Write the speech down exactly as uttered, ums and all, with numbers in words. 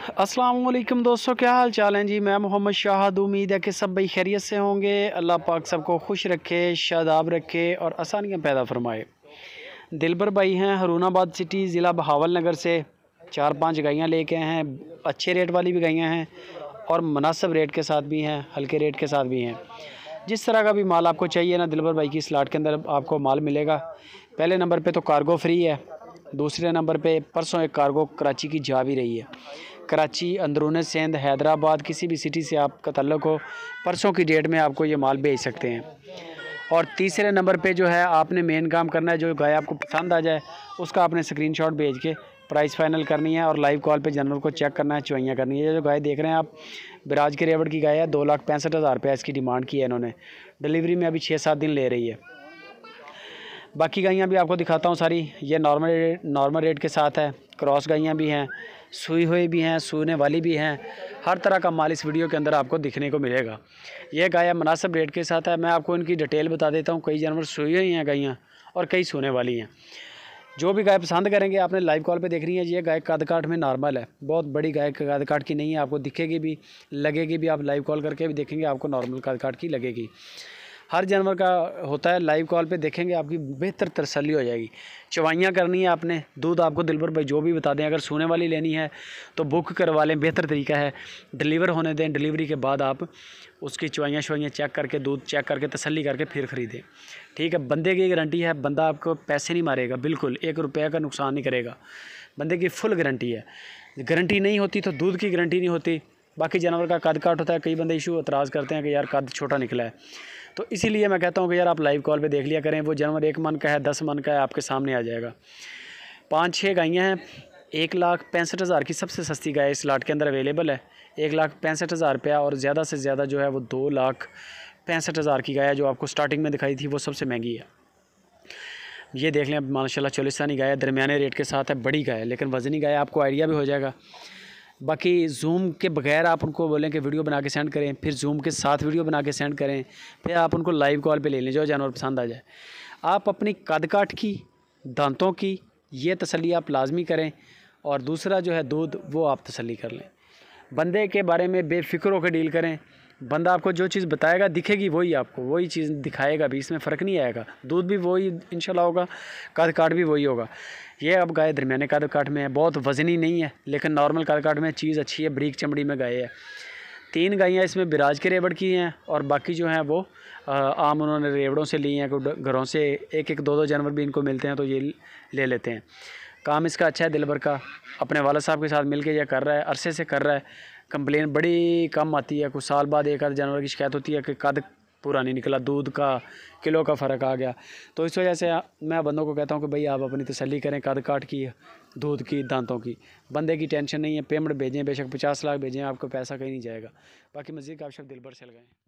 अस्सलाम वालेकुम दोस्तों, क्या हाल चाल हैं जी। मैं मोहम्मद शाहद, उम्मीद है कि सब भाई खैरियत से होंगे। अल्लाह पाक सबको खुश रखे, शादाब रखे और आसानियाँ पैदा फरमाए। दिलबर भाई हैं हरूनाबाद सिटी ज़िला बहावल नगर से। चार पांच गायें लेके आए हैं, अच्छे रेट वाली भी गायें हैं और मुनासिब रेट के साथ भी हैं, हल्के रेट के साथ भी हैं। जिस तरह का भी माल आपको चाहिए ना, दिलबर भाई की स्लाट के अंदर आपको माल मिलेगा। पहले नंबर पे तो कार्गो फ्री है, दूसरे नंबर पे परसों एक कार्गो कराची की जा भी रही है। कराची, अंदरून सिंध, हैदराबाद, किसी भी सिटी से आपका ताल्लुक़ हो, परसों की डेट में आपको ये माल भेज सकते हैं। और तीसरे नंबर पे जो है आपने मेन काम करना है, जो गाय आपको पसंद आ जाए उसका आपने स्क्रीनशॉट भेज के प्राइस फाइनल करनी है और लाइव कॉल पे जानवर को चेक करना है, चुवाइयाँ करनी है। जो गाय देख रहे हैं आप, बिराज के रेवड़ की गाय है, दो लाख पैंसठ हज़ार रुपये इसकी डिमांड की है इन्होंने। डिलीवरी में अभी छः सात दिन ले रही है। बाकी गायें भी आपको दिखाता हूँ सारी। ये नॉर्मल रेट नॉर्मल रेट के साथ है। क्रॉस गायें भी हैं, सूई हुई भी हैं, सूने वाली भी हैं। हर तरह का माल इस वीडियो के अंदर आपको दिखने को मिलेगा। ये गाय मुनासिब रेट के साथ है। मैं आपको इनकी डिटेल बता देता हूँ। कई जानवर सूई हुई हैं गायें और कई सूने वाली हैं। जो भी गाय पसंद करेंगे आपने लाइव कॉल पे देखनी है। ये गाय कद काठ में नॉर्मल है, बहुत बड़ी गाय कद काठ की नहीं है। आपको दिखेगी भी, लगेगी भी। आप लाइव कॉल करके भी देखेंगे, आपको नॉर्मल कद काठ की लगेगी। हर जानवर का होता है, लाइव कॉल पे देखेंगे आपकी बेहतर तसल्ली हो जाएगी। चवाइयाँ करनी है आपने, दूध आपको दिलबर भाई जो भी बता दें। अगर सोने वाली लेनी है तो बुक करवा लें, बेहतर तरीका है। डिलीवर होने दें, डिलीवरी के बाद आप उसकी चवाइयाँ शवाइयाँ चेक करके, दूध चेक करके, तसल्ली करके फिर ख़रीदें। ठीक है, बंदे की गारंटी है, बंदा आपको पैसे नहीं मारेगा, बिल्कुल एक रुपये का नुकसान नहीं करेगा। बंदे की फुल गारंटी है। गारंटी नहीं होती तो दूध की गारंटी नहीं होती। बाकी जानवर का कद काट होता है, कई बंदे इशू एतराज़ करते हैं कि यार कद छोटा निकला है। तो इसीलिए मैं कहता हूँ कि यार आप लाइव कॉल पे देख लिया करें। वो जानवर एक मन का है, दस मन का है, आपके सामने आ जाएगा। पाँच छः गायें हैं। एक लाख पैंसठ हज़ार की सबसे सस्ती गाय इस लाट के अंदर अवेलेबल है। एक लाख पैंसठ हज़ार रुपया और ज़्यादा से ज़्यादा जो है वो दो लाख पैंसठ हज़ार की गाय है, जो आपको स्टार्टिंग में दिखाई थी वो सबसे महंगी है। ये देख लें, माशाल्लाह चोलिस्तानी गाय है, दरमियाने रेट के साथ है, बड़ी गाय है, लेकिन वज़नी गाय, आपको आइडिया भी हो जाएगा। बाकी जूम के बगैर आप उनको बोलें कि वीडियो बना के सेंड करें, फिर जूम के साथ वीडियो बना के सेंड करें, फिर आप उनको लाइव कॉल पे ले लें, जो जानवर पसंद आ जाए। आप अपनी कद काठ की, दांतों की ये तसल्ली आप लाजमी करें। और दूसरा जो है दूध, वो आप तसल्ली कर लें। बंदे के बारे में बेफिक्र होकर डील करें। बंदा आपको जो चीज़ बताएगा दिखेगी, वही आपको वही चीज़ दिखाएगा भी, इसमें फ़र्क नहीं आएगा। दूध भी वही इंशाल्लाह होगा, कद काठ भी वही होगा। ये अब गाय दरमियाने कद काठ में है, बहुत वज़नी नहीं है, लेकिन नॉर्मल कद काठ में चीज़ अच्छी है, बरीक चमड़ी में गाय है। तीन गायें इसमें बिराज के रेवड़ की हैं और बाकी जो हैं वो आम उन्होंने रेवड़ों से ली हैं, घरों से एक एक दो दो जानवर भी इनको मिलते हैं तो ये ले लेते हैं। काम इसका अच्छा है, दिलबर का अपने वाला साहब के साथ मिलके ये कर रहा है, अरसे से कर रहा है। कंप्लेन बड़ी कम आती है, कुछ साल बाद एक आध जानवर की शिकायत होती है कि कद पूरा नहीं निकला, दूध का किलो का फ़र्क आ गया। तो इस वजह से मैं बंदों को कहता हूँ कि भाई आप अपनी तसल्ली करें, कद काठ की, दूध की, दांतों की। बंदे की टेंशन नहीं है, पेमेंट भेजें, बेशक पचास लाख भेजें, आपको पैसा कहीं नहीं जाएगा। बाकी मज़ीद का आप शब्द दिलबर से लगाएँ।